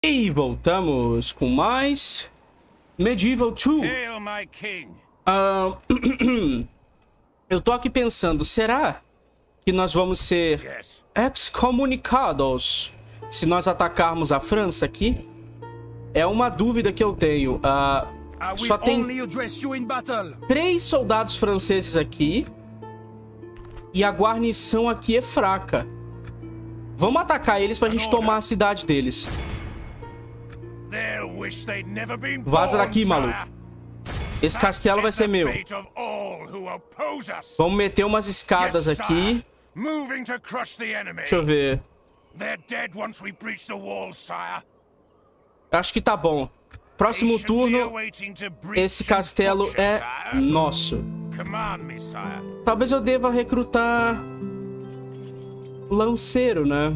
E voltamos com mais Medieval 2. Hail, my king. Eu tô aqui pensando, será que nós vamos ser Yes. excomunicados se nós atacarmos a França aqui? É uma dúvida que eu tenho. Só tem 3 soldados franceses aqui e a guarnição aqui é fraca. Vamos atacar eles pra gente tomar a cidade deles. Vaza daqui, maluco. Esse castelo vai ser meu. Vamos meter umas escadas aqui. Deixa eu ver. Acho que tá bom. Próximo turno, esse castelo é nosso. Talvez eu deva recrutar lanceiro, né?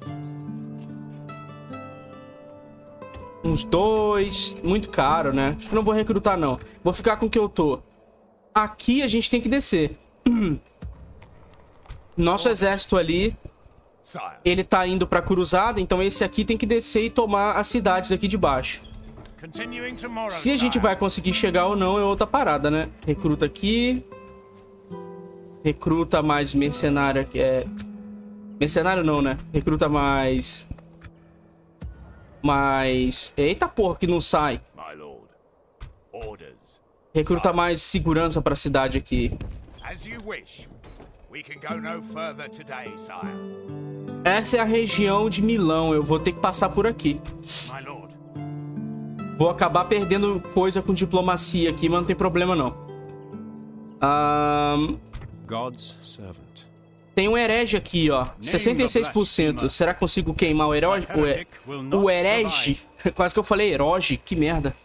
Uns 2. Muito caro, né? Acho que não vou recrutar, não. Vou ficar com o que eu tô. Aqui a gente tem que descer. Nosso exército ali, ele tá indo pra cruzada. Então esse aqui tem que descer e tomar a cidade daqui de baixo. Se a gente vai conseguir chegar ou não é outra parada, né? Recruta aqui. Recruta mais mercenário aqui. Mercenário não, né? Recruta mais... Eita porra, que não sai. Recruta mais segurança pra cidade aqui. Essa é a região de Milão. Eu vou ter que passar por aqui. Vou acabar perdendo coisa com diplomacia aqui, mas não tem problema não. Tem um herege aqui, ó. 66%. Será que consigo queimar o herege? O herege? Quase que eu falei heroge. Que merda.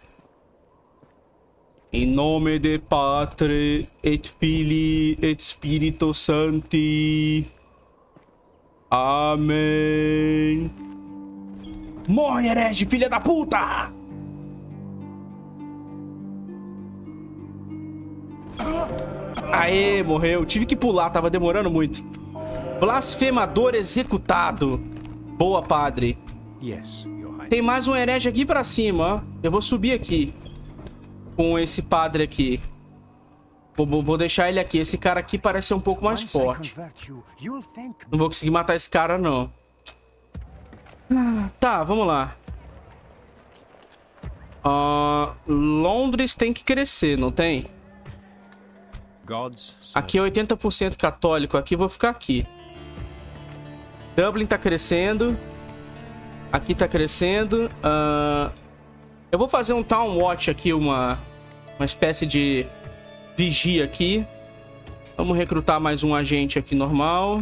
Em nome de Patre, et Filii, et Spirito Sancti. Amém. Morre, herege, filha da puta! Aê, morreu. Tive que pular, tava demorando muito. Blasfemador executado. Boa, padre. Tem mais um herege aqui pra cima, ó. Eu vou subir aqui com esse padre aqui. Vou deixar ele aqui. Esse cara aqui parece ser um pouco mais forte. Não vou conseguir matar esse cara, não. Tá, vamos lá. Londres tem que crescer, não tem? Aqui é 80% católico. Aqui eu vou ficar aqui. Dublin tá crescendo. Aqui tá crescendo. Eu vou fazer um Town Watch aqui. Uma espécie de vigia aqui. Vamos recrutar mais um agente aqui normal.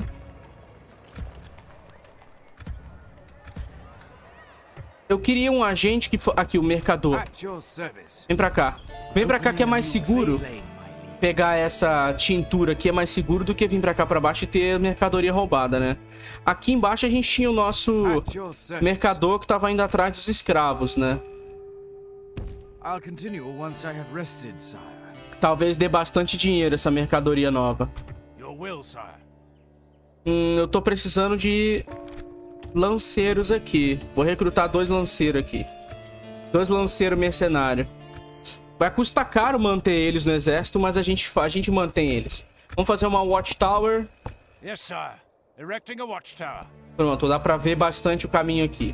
Eu queria um agente que... Aqui, o mercador. Vem pra cá. Vem pra cá que é mais seguro. Pegar essa tintura aqui é mais seguro do que vir pra cá pra baixo e ter mercadoria roubada, né? Aqui embaixo a gente tinha o nosso mercador que tava indo atrás dos escravos, né? Talvez dê bastante dinheiro essa mercadoria nova. Eu tô precisando de lanceiros aqui. Vou recrutar 2 lanceiros aqui. 2 lanceiros mercenários. Vai custar caro manter eles no exército, mas a gente mantém eles. Vamos fazer uma watchtower. Pronto, dá pra ver bastante o caminho aqui.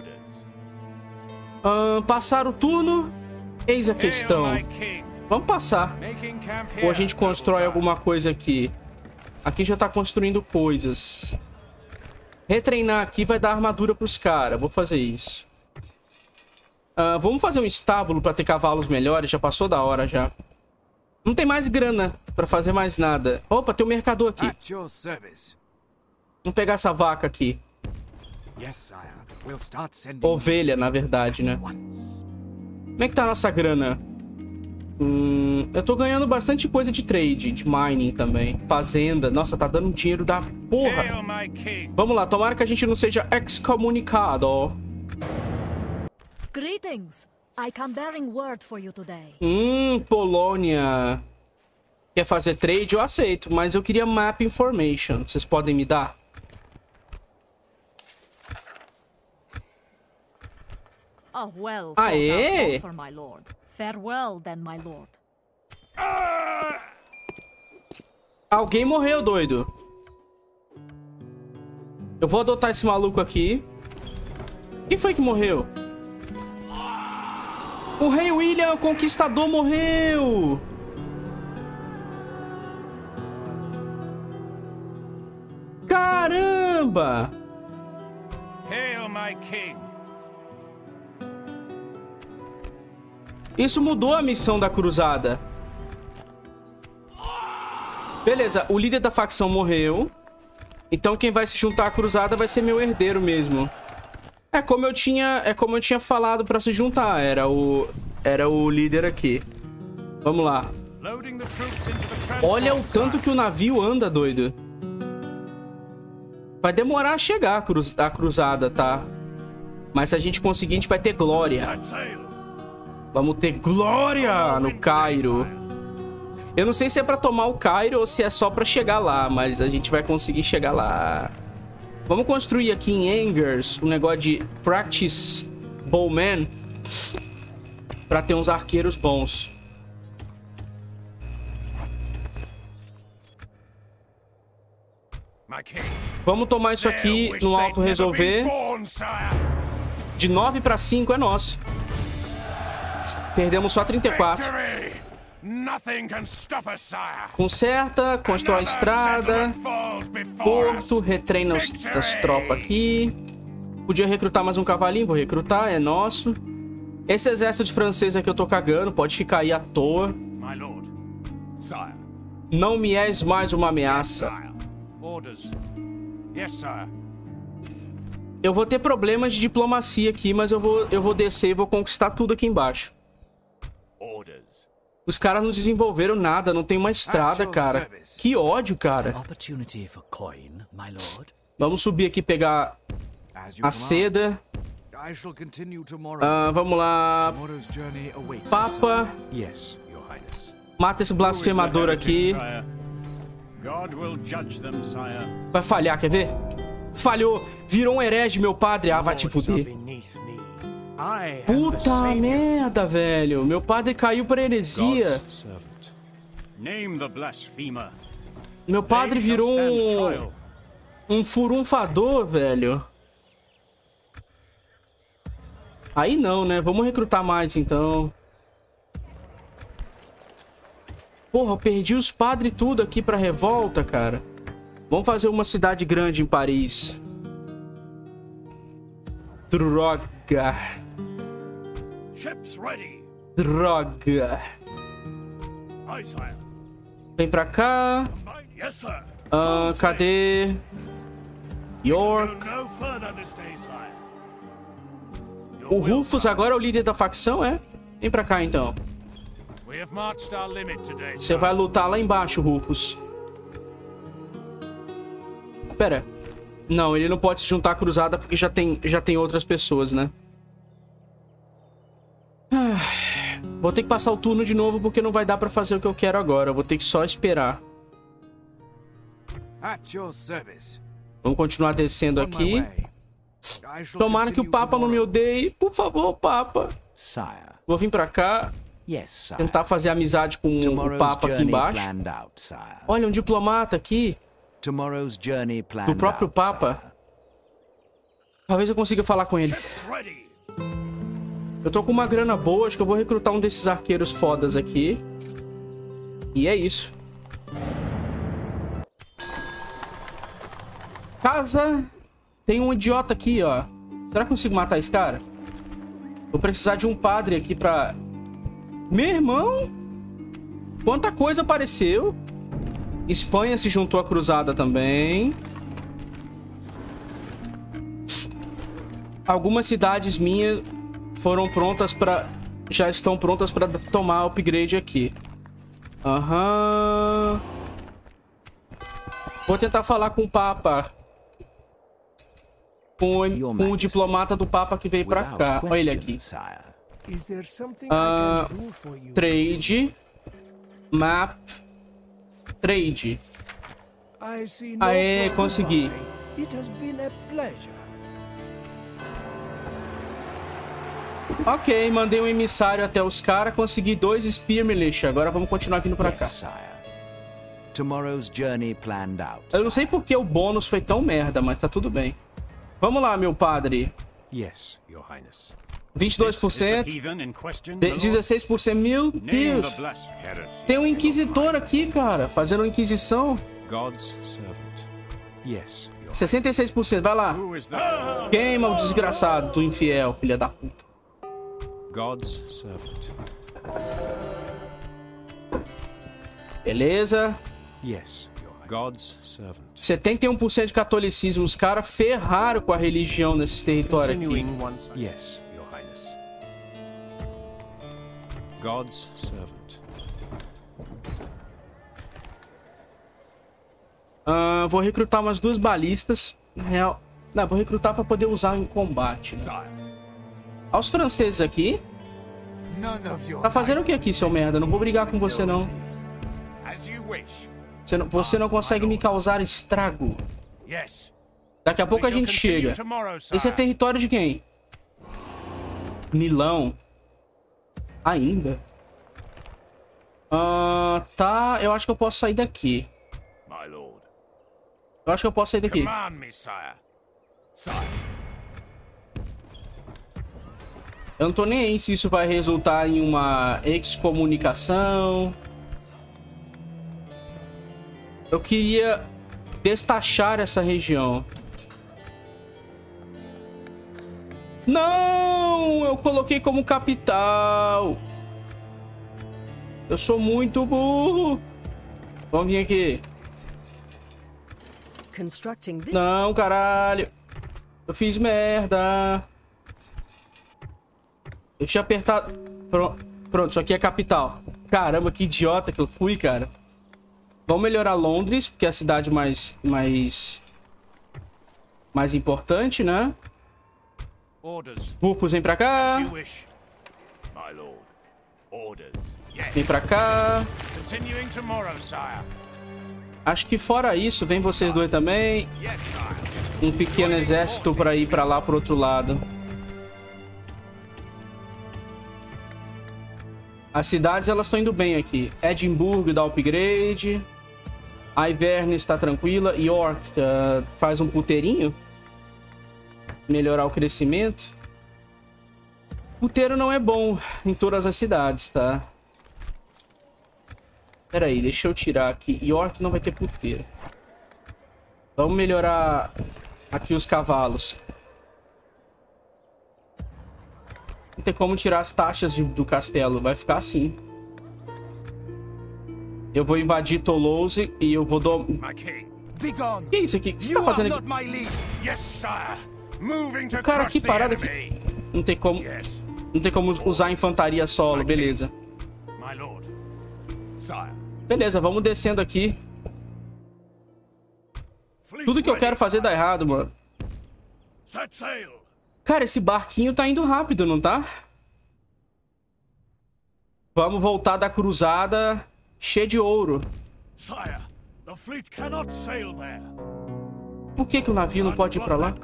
Passar o turno? Eis a questão. Vamos passar. Ou a gente constrói alguma coisa aqui. Aqui já tá construindo coisas. Retreinar aqui vai dar armadura pros caras. Vou fazer isso. Vamos fazer um estábulo pra ter cavalos melhores. Já passou da hora já. Não tem mais grana pra fazer mais nada. Opa, tem um mercador aqui. Vamos pegar essa vaca aqui. Ovelha, na verdade, né? Como é que tá a nossa grana? Eu tô ganhando bastante coisa de trade, de mining também. Fazenda. Nossa, tá dando dinheiro da porra. Vamos lá, tomara que a gente não seja excomunicado. Greetings. I come bearing word for you today. Polônia. Quer fazer trade? Eu aceito, mas eu queria map information. Vocês podem me dar? Oh, well. Aê! For my lord. Farewell, then, my lord. Alguém morreu, doido. Eu vou adotar esse maluco aqui. Quem foi que morreu? O rei William, o conquistador, morreu. Caramba! Hail, my king. Isso mudou a missão da cruzada. Beleza, o líder da facção morreu. Então quem vai se juntar à cruzada vai ser meu herdeiro mesmo. É como eu tinha falado pra se juntar. Era o líder aqui. Vamos lá. Olha o tanto que o navio anda, doido. Vai demorar a chegar a cruzada, tá? Mas se a gente conseguir, a gente vai ter glória. Vamos ter glória no Cairo. Eu não sei se é pra tomar o Cairo ou se é só pra chegar lá, mas a gente vai conseguir chegar lá. Vamos construir aqui em Angers um negócio de Practice Bowman pra ter uns arqueiros bons. Vamos tomar isso aqui no auto resolver. De 9 para 5 é nosso. Perdemos só 34. Conserta, constrói a estrada. Porto, retreina as tropas aqui. Podia recrutar mais um cavalinho, vou recrutar, é nosso. Esse exército francês aqui eu tô cagando, pode ficar aí à toa. Não me és mais uma ameaça. Eu vou ter problemas de diplomacia aqui, mas eu vou descer e vou conquistar tudo aqui embaixo. Os caras não desenvolveram nada, não tem uma estrada, cara. Que ódio, cara. Vamos subir aqui e pegar a seda. Vamos lá. Papa. Mata esse blasfemador aqui. Vai falhar, quer ver? Falhou. Virou um herege, meu padre. Ah, vai te fuder. Puta merda, velho. Meu padre caiu pra heresia. Meu padre virou um furunfador, velho. Aí não, né? Vamos recrutar mais, então. Porra, eu perdi os padres tudo aqui pra revolta, cara. Vamos fazer uma cidade grande em Paris. Droga. Droga. Vem pra cá. Cadê? York. O Rufus agora é o líder da facção, é? Vem pra cá, então. Você vai lutar lá embaixo, Rufus. Pera. Não, ele não pode se juntar à cruzada porque já tem outras pessoas, né? Vou ter que passar o turno de novo porque não vai dar pra fazer o que eu quero agora. Eu vou ter que só esperar. Vamos continuar descendo aqui. Tomara que o Papa não me odeie. Por favor, Papa. Vou vir pra cá. Tentar fazer amizade com o Papa aqui embaixo. Olha, um diplomata aqui. Do próprio Papa. Talvez eu consiga falar com ele. Eu tô com uma grana boa. Acho que eu vou recrutar um desses arqueiros fodas aqui. E é isso. Casa. Tem um idiota aqui, ó. Será que eu consigo matar esse cara? Vou precisar de um padre aqui pra... Meu irmão! Quanta coisa apareceu. Espanha se juntou à cruzada também. Algumas cidades minhas foram prontas pra... Já estão prontas pra tomar upgrade aqui. Aham. Vou tentar falar com o Papa. Com o diplomata do Papa que veio pra cá. Olha ele aqui. Trade. Map. Trade. Aê, consegui. Ok, mandei um emissário até os caras, consegui 2 Spear Militia. Agora vamos continuar vindo pra cá. Eu não sei porque o bônus foi tão merda, mas tá tudo bem. Vamos lá, meu padre. 22%. 16%. Meu Deus. Tem um inquisitor aqui, cara, fazendo uma inquisição. 66%, vai lá. Queima o desgraçado do infiel, filha da puta. Beleza. 71% de catolicismo. Os caras ferraram com a religião nesse território aqui. Vou recrutar umas 2 balistas. Na real, não, vou recrutar pra poder usar em combate, né? Olha os franceses aqui. Tá fazendo o que aqui, seu merda? Não vou brigar com você, não. Você não consegue me causar estrago. Daqui a pouco a gente chega. Esse é território de quem? Milão. Ainda? Tá, eu acho que eu posso sair daqui. Eu acho que eu posso sair daqui. Eu não tô nem aí se isso vai resultar em uma excomunicação. Eu queria destachar essa região. Não! Eu coloquei como capital. Eu sou muito burro. Vamos vir aqui. Não, caralho. Eu fiz merda. Deixa eu apertar. Pronto, isso aqui é a capital. Caramba, que idiota que eu fui, cara. Vamos melhorar Londres, porque é a cidade mais importante, né? Rufus, vem pra cá. Vem pra cá. Acho que fora isso, vem vocês dois também. Um pequeno exército pra ir pra lá, pro outro lado. As cidades, elas estão indo bem aqui. Edimburgo dá upgrade. Iverne está tranquila. York faz um puteirinho. Melhorar o crescimento. Puteiro não é bom em todas as cidades, tá? Pera aí, deixa eu tirar aqui. York não vai ter puteiro. Vamos melhorar aqui os cavalos. Não tem como tirar as taxas do castelo. Vai ficar assim. Eu vou invadir Toulouse e eu vou... Que é isso aqui? O que você tá fazendo aqui? Cara, que parada aqui. Não tem como... Não tem como usar infantaria solo. Beleza. Beleza, vamos descendo aqui. Tudo que eu quero fazer dá errado, mano. Cara, esse barquinho tá indo rápido, não tá? Vamos voltar da cruzada cheio de ouro. Por que o navio não pode ir pra lá?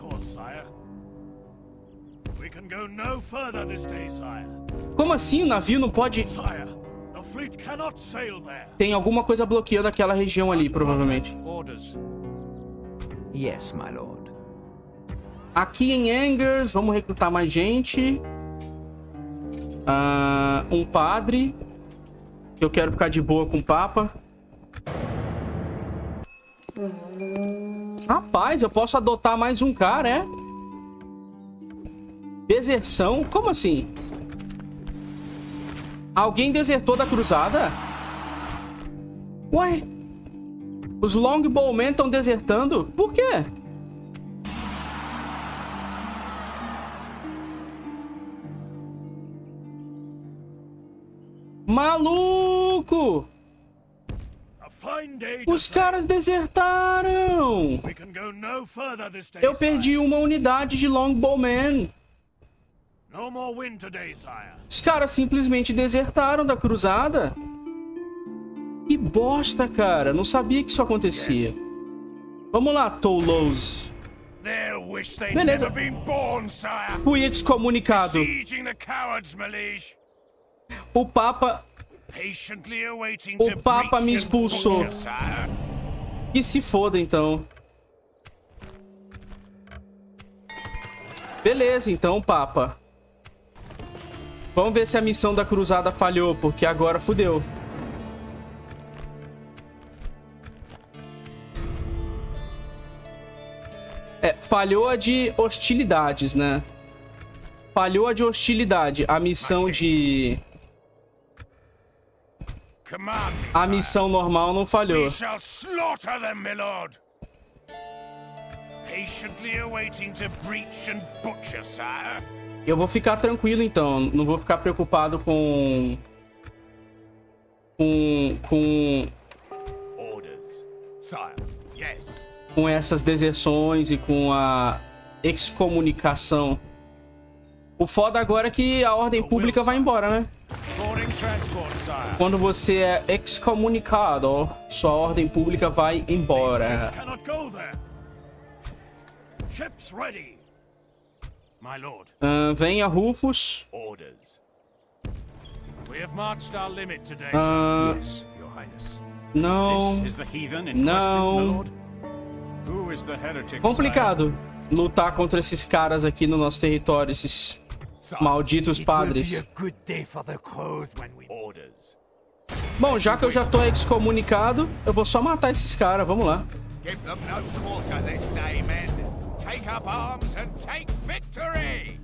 Como assim o navio não pode... Tem alguma coisa bloqueando aquela região ali, provavelmente. Yes, my lord. Aqui em Angers, vamos recrutar mais gente. Um padre. Eu quero ficar de boa com o Papa. Rapaz, eu posso adotar mais um cara, é? Deserção? Como assim? Alguém desertou da cruzada? Ué? Os Longbowmen estão desertando? Por quê? Maluco! Os caras desertaram! Eu perdi uma unidade de Longbowmen. Os caras simplesmente desertaram da cruzada. Que bosta, cara. Não sabia que isso acontecia. Vamos lá, Toulouse. wish they'd Beleza. never been born, sire. Fui excomunicado. Besieging the cowards, my liege. O Papa Patiently awaiting O to Papa me breach and expulsou. butcher, sire. Que se foda, então. Beleza, então, Papa. Vamos ver se a missão da cruzada falhou, porque agora fudeu. Falhou a de hostilidades, né? Falhou a de hostilidade. A missão de... Command me, A sire. missão normal não falhou. We shall slaughter them, my lord. Patiently awaiting to breach and butcher, sire. Eu vou ficar tranquilo, então. Não vou ficar preocupado com... Orders, sire. Yes. Com essas deserções e com a excomunicação. O foda agora é que a ordem pública vai embora, né? Boarding transport, sire. Quando você é excomunicado, sua ordem pública vai embora. Ships cannot go there. Ships ready. My lord. Venha, Rufus. Orders. We have marched our limit today, Yes, Your Highness. Não. This is the heathen in Não. question, my lord? Who is the heretic, Complicado lutar contra esses caras aqui no nosso território, esses malditos padres. good day for the crows when we... Orders. Bom, já que eu já tô excomunicado, eu vou só matar esses caras. Vamos lá. Give them no quarter this day, men. Take up arms and take victory!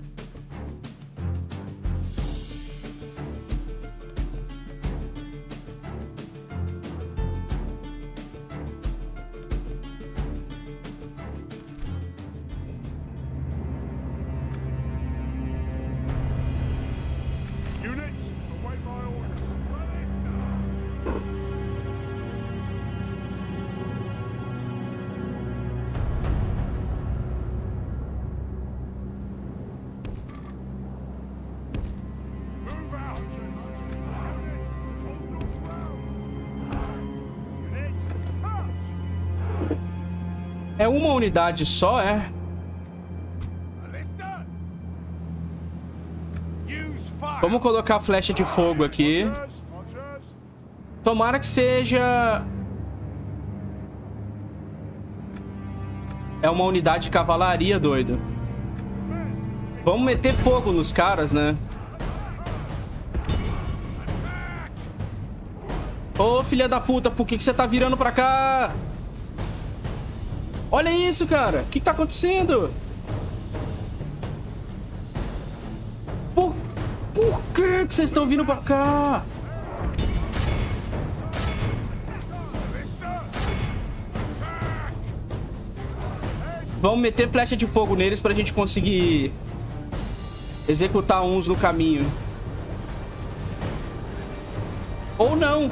Units, await my orders. Move out! Units, hold your ground! Units, march! É uma unidade só, é? Ballista! Use fire! Vamos colocar a flecha de fogo aqui. Archers! Tomara que seja... É uma unidade de cavalaria, doido. Vamos meter fogo nos caras, né? Ô, filha da puta, por que você tá virando pra cá? Olha isso, cara. O que tá acontecendo? Por que vocês estão vindo pra cá? Vamos meter flecha de fogo neles pra gente conseguir executar uns no caminho. Ou não.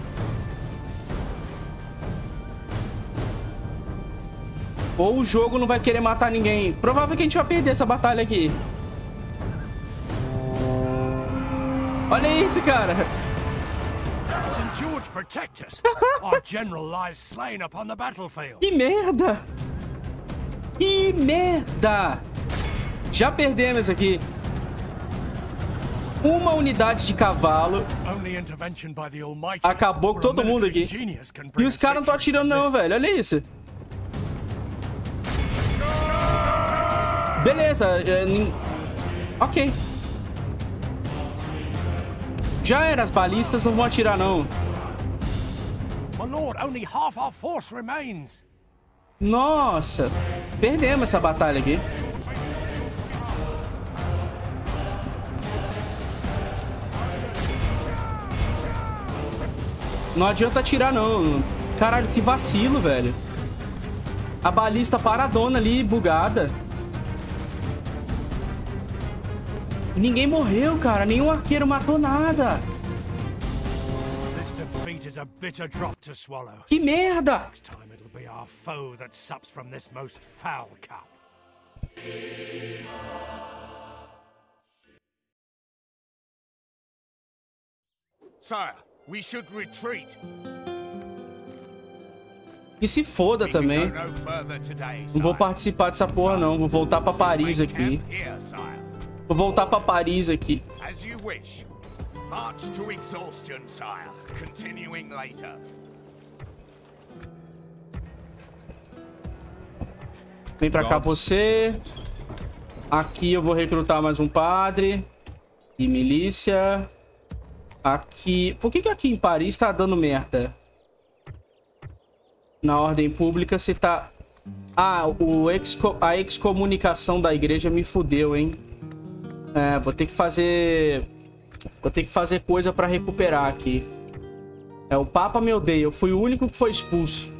Ou o jogo não vai querer matar ninguém. Provável que a gente vai perder essa batalha aqui. Olha isso, cara. St. George protect us! Our general lies slain upon the battlefield. Que merda. Que merda. Já perdemos aqui. Uma unidade de cavalo. Only intervention by the Almighty. Acabou com todo mundo aqui. E os caras não estão atirando não, velho. Olha isso. Beleza. Ok. Já era. As balistas não vão atirar, não. My lord, only half our force remains. Nossa. Perdemos essa batalha aqui. Não adianta atirar, não. Caralho, que vacilo, velho. A balista paradona ali, bugada. Ninguém morreu, cara. Nenhum arqueiro matou nada. This defeat is a bitter drop to swallow. Que merda! Next time it'll be our foe that sups from this most foul cup. Sire, we should retreat. E se foda também. Não vou participar dessa porra, não. Vou voltar pra Paris aqui. Vou voltar pra Paris aqui. Vem pra cá você. Aqui eu vou recrutar mais um padre. E milícia. Aqui... Por que aqui em Paris tá dando merda? Na ordem pública você tá... Ah, a excomunicação da igreja me fudeu, hein? É, vou ter que fazer... Vou ter que fazer coisa pra recuperar aqui. É, o Papa me odeia. Eu fui o único que foi expulso.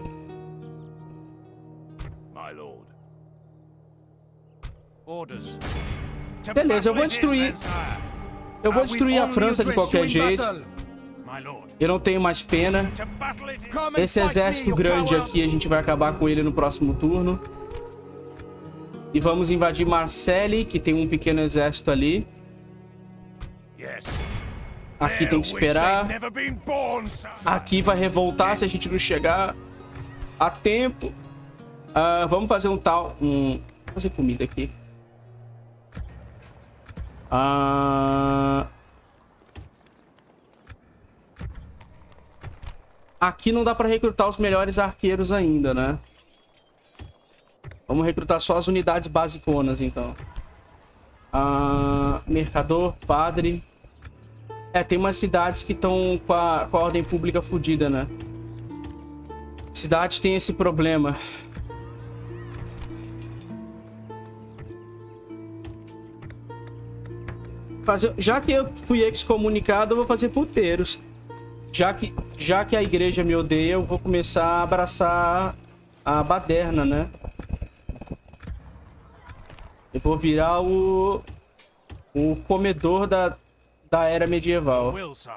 Beleza, eu vou destruir... Eu vou destruir a França de qualquer jeito. Eu não tenho mais pena. Esse exército grande aqui, a gente vai acabar com ele no próximo turno. E vamos invadir Marseille, que tem um pequeno exército ali. Aqui tem que esperar. Aqui vai revoltar se a gente não chegar a tempo. Vamos fazer um tal... Vou fazer comida aqui. Aqui não dá pra recrutar os melhores arqueiros ainda, né? Vamos recrutar só as unidades basiconas, então. Mercador, padre. É, tem umas cidades que estão com a ordem pública fodida, né? Cidade tem esse problema. Já que eu fui excomunicado, eu vou fazer puteiros. Já que a igreja me odeia, eu vou começar a abraçar a baderna, né? Eu vou virar o comedor da era medieval.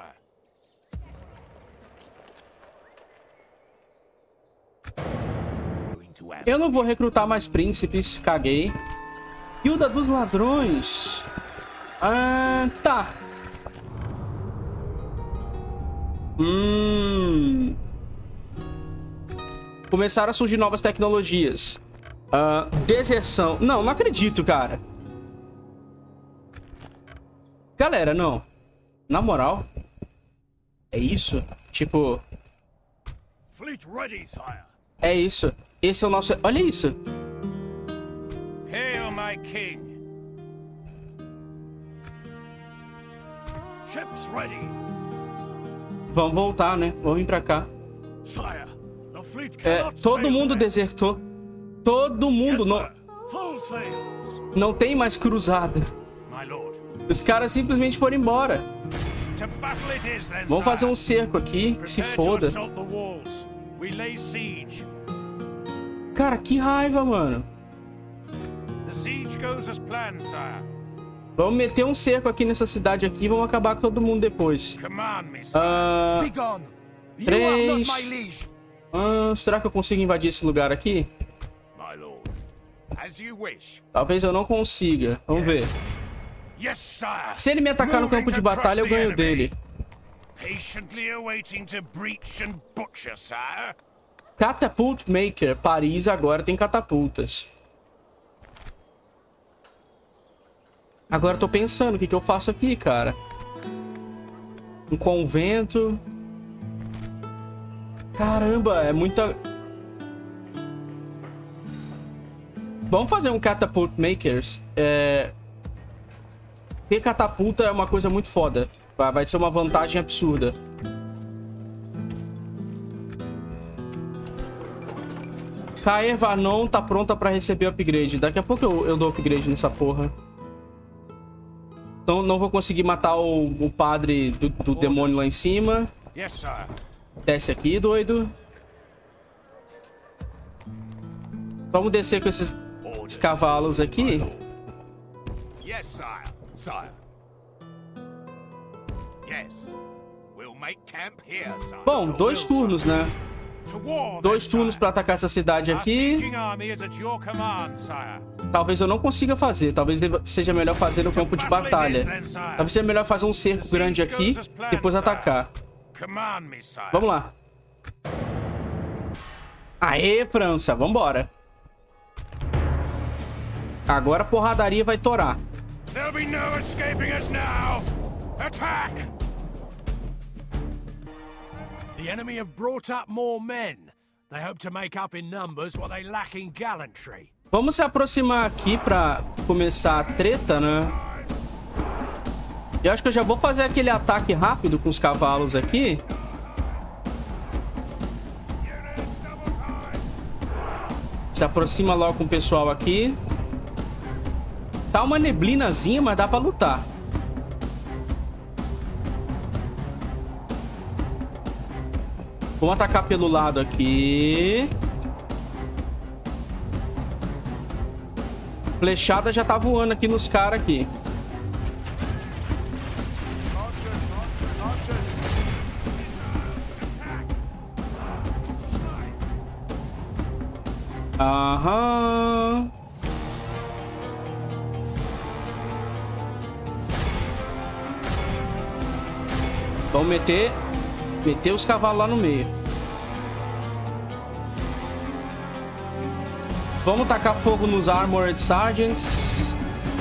Eu não vou recrutar mais príncipes, caguei. Guilda dos ladrões. Tá. Começaram a surgir novas tecnologias. Deserção. Não acredito, cara. Galera, não. Na moral. É isso? Tipo... É isso. Esse é o nosso... Olha isso. Hail, my king. Ships ready. Vamos voltar, né? Vamos vir pra cá. Todo mundo desertou. Todo mundo. Não tem mais cruzada. Os caras simplesmente foram embora. Vamos fazer um cerco aqui. Que se foda. Cara, que raiva, mano. Vamos meter um cerco aqui nessa cidade aqui. Vamos acabar com todo mundo depois. 3. Será que eu consigo invadir esse lugar aqui? Talvez eu não consiga. Vamos ver. Se ele me atacar no campo de batalha, eu ganho dele. Catapult Maker. Paris agora tem catapultas. Agora eu tô pensando, o que eu faço aqui, cara? Um convento. Caramba, é muita... Vamos fazer um Catapult Makers. Ter catapulta é uma coisa muito foda. Vai ser uma vantagem absurda. Caer Varnon tá pronta pra receber upgrade. Daqui a pouco eu dou upgrade nessa porra. Então não vou conseguir matar o padre do demônio lá em cima. Desce aqui, doido. Vamos descer com esses cavalos aqui. Bom, 2 turnos, né? 2 turnos pra atacar essa cidade aqui. Talvez eu não consiga fazer. Talvez seja melhor fazer no campo de batalha. Talvez seja melhor fazer um cerco grande aqui, depois atacar. Vamos lá. Aê, França, vambora. Agora a porradaria vai torar. There'll be no escaping us now. Attack! The enemy have brought up more men. They hope to make up in numbers what they lack in gallantry. Vamos se aproximar aqui pra começar a treta, né? Eu acho que eu já vou fazer aquele ataque rápido com os cavalos aqui. Se aproxima logo com o pessoal aqui. Tá uma neblinazinha, mas dá pra lutar. Vamos atacar pelo lado aqui. Flechada já tá voando aqui nos caras aqui. Aham. Vamos meter os cavalos lá no meio. Vamos tacar fogo nos Armored Sergeants.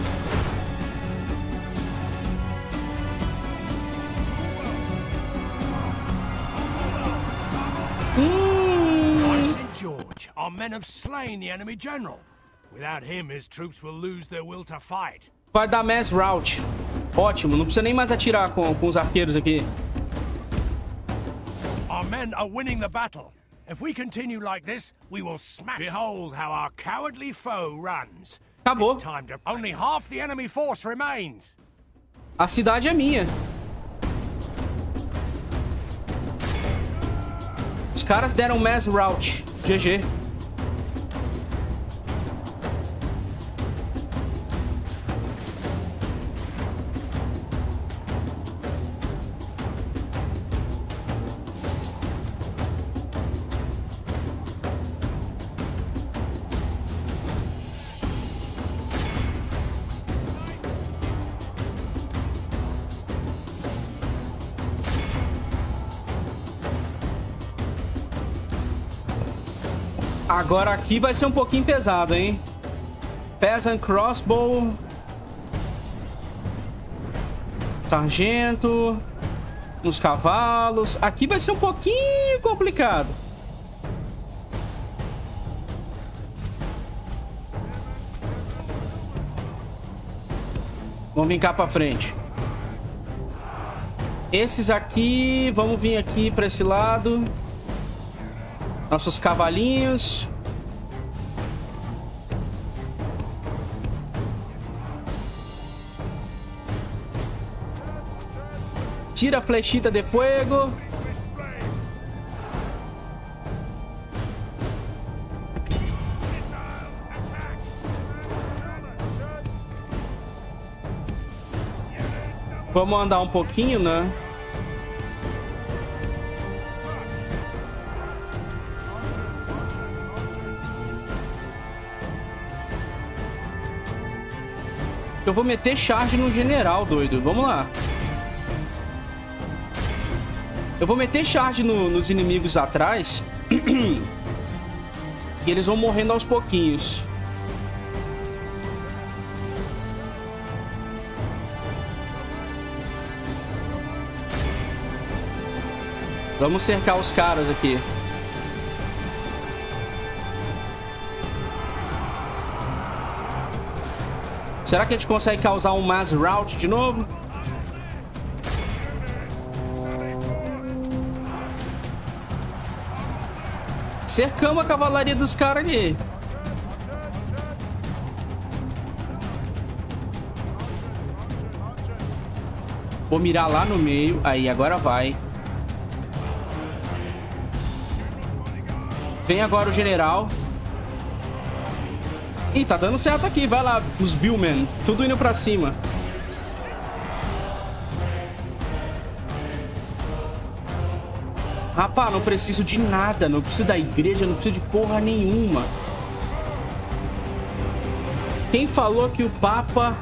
St. George, our men have slain the enemy general. Without him, his troops will lose their will to fight. Vai dar mass rout. Ótimo, não precisa nem mais atirar com os arqueiros aqui. Our men are winning the battle. If we continue like this, we will smash. Behold how our cowardly foe runs. Acabou. It's time to... Only half the enemy force remains. A cidade é minha. Os caras deram mass rout. GG. Agora aqui vai ser um pouquinho pesado, hein? Peasant Crossbow. Sargento. Nos cavalos. Aqui vai ser um pouquinho complicado. Vamos vir cá pra frente. Esses aqui... Vamos vir aqui pra esse lado. Nossos cavalinhos. Tira a flechita de fogo. Vamos andar um pouquinho, né? Eu vou meter charge no general, doido. Vamos lá. Eu vou meter charge nos inimigos atrás. E eles vão morrendo aos pouquinhos. Vamos cercar os caras aqui. Será que a gente consegue causar um mass rout de novo? Cercamos a cavalaria dos caras ali. Vou mirar lá no meio. Aí, agora vai. Vem agora o general. Ih, tá dando certo aqui. Vai lá, os Billmen. Tudo indo pra cima. Rapaz, não preciso de nada. Não preciso da igreja, não preciso de porra nenhuma. Quem falou que o Papa...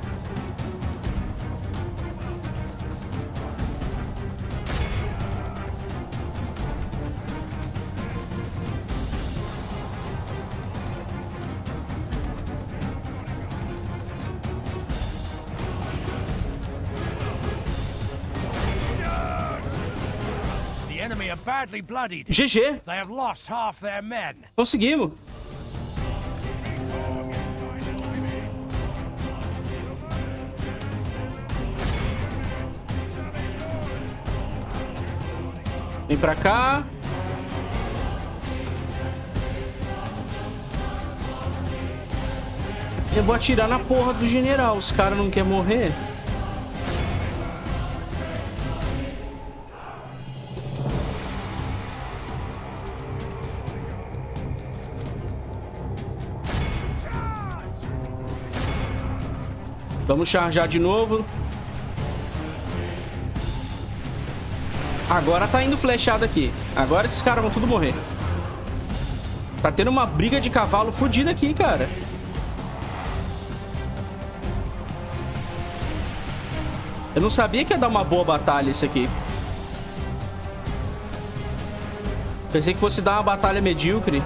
enemy are badly bloodied. GG. They have lost half their men. Conseguimos. Vem pra cá. Eu vou atirar na porra do general. Os caras não querem morrer. Vamos charjar de novo. Agora tá indo flechado aqui. Agora esses caras vão tudo morrer. Tá tendo uma briga de cavalo fodida aqui, cara. Eu não sabia que ia dar uma boa batalha isso aqui. Pensei que fosse dar uma batalha medíocre.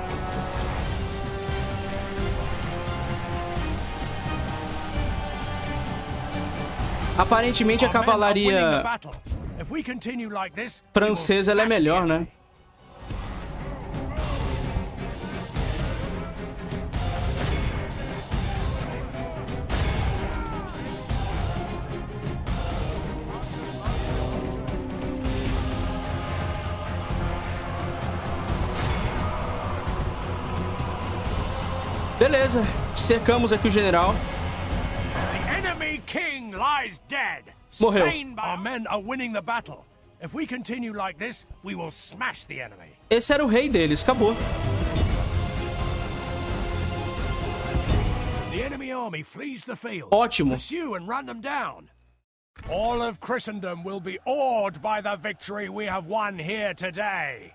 Aparentemente a cavalaria francesa ela é melhor, né? Beleza, cercamos aqui o general. Morreu. Our men are winning the battle. If we continue like this, we will smash the enemy. Esse era o rei deles, acabou. The enemy army flees the field. Ótimo. Pursue and run them down. All of Christendom will be awed by the victory we have won here today.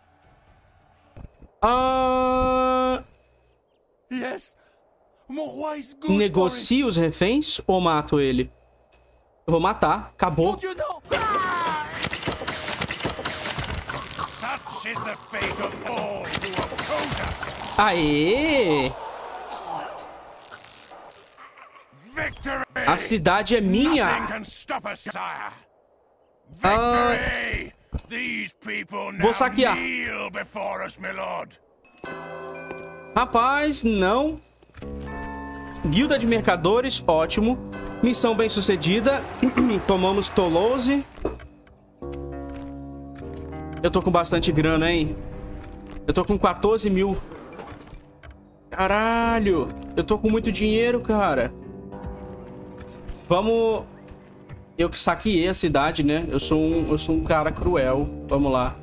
Yes. Mon roi is good. Negocio os reféns ou mato ele? Eu vou matar. Acabou. Such is the fate of all who oppose us. Aê! Victory! A cidade é minha. Nothing can stop us, sire. Victory! These people now Vou saquear. kneel before us, my lord. Rapaz, não. Guilda de mercadores, ótimo. Missão bem sucedida. Tomamos Toulouse. Eu tô com bastante grana, hein? Eu tô com 14 mil. Caralho. Eu tô com muito dinheiro, cara. Vamos... Eu que saqueei a cidade, né? Eu sou um cara cruel. Vamos lá.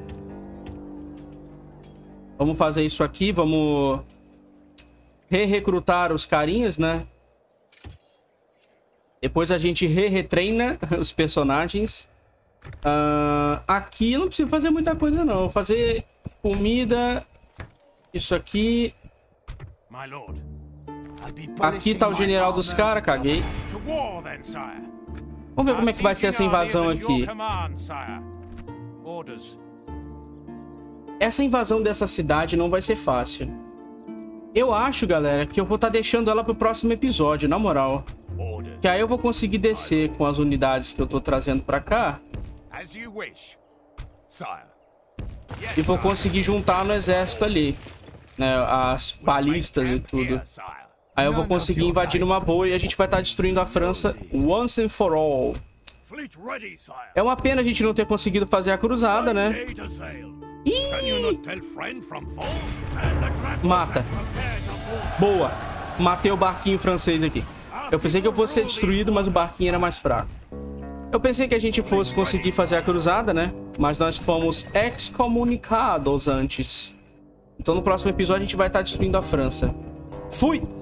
Vamos fazer isso aqui. Vamos... re-recrutar os carinhas, né? Depois a gente re-retreina os personagens. Aqui eu não preciso fazer muita coisa, não. Vou fazer comida. Isso aqui. Aqui tá o general dos caras, caguei. Vamos ver como é que vai ser essa invasão aqui. Essa invasão dessa cidade não vai ser fácil. Eu acho, galera, que eu vou estar deixando ela pro próximo episódio, na moral. Que aí eu vou conseguir descer com as unidades que eu tô trazendo pra cá. E vou conseguir juntar no exército ali, né, as balistas e tudo. Aí eu vou conseguir invadir numa boa e a gente vai estar destruindo a França once and for all. É uma pena a gente não ter conseguido fazer a cruzada, né? Ih! Mata. Boa. Matei o barquinho francês aqui. Eu pensei que eu fosse ser destruído, mas o barquinho era mais fraco. Eu pensei que a gente fosse conseguir fazer a cruzada, né? Mas nós fomos excomunicados antes. Então no próximo episódio a gente vai estar destruindo a França. Fui!